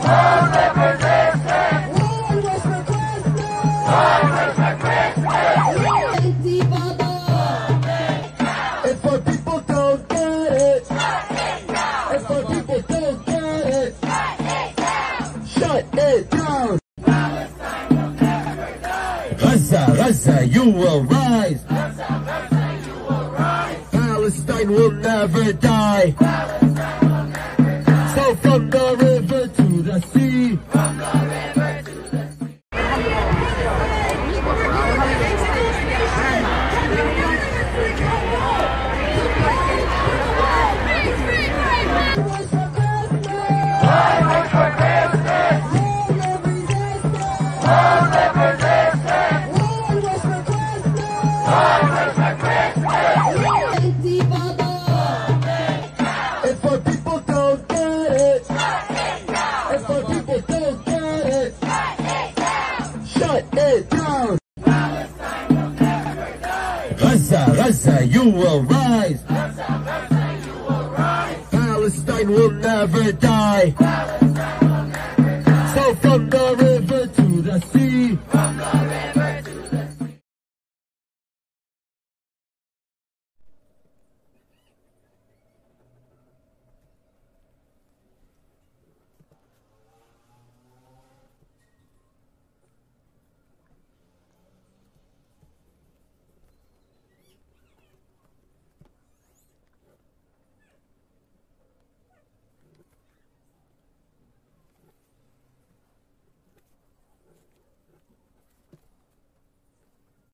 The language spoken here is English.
If our people don't get it, if our people don't get it, shut it down. Palestine will never die. Gaza, Gaza, you will rise. Gaza, Gaza, you will rise. Palestine will never die. Palestine will never die. So from the river to the sea, from the river to the sea. If our people don't get it, if our people don't get it, shut it down. Palestine will never die. Gaza, Gaza, you will rise. Gaza, Gaza, you will rise. Palestine will never die. Palestine will never die. So from the river to the sea.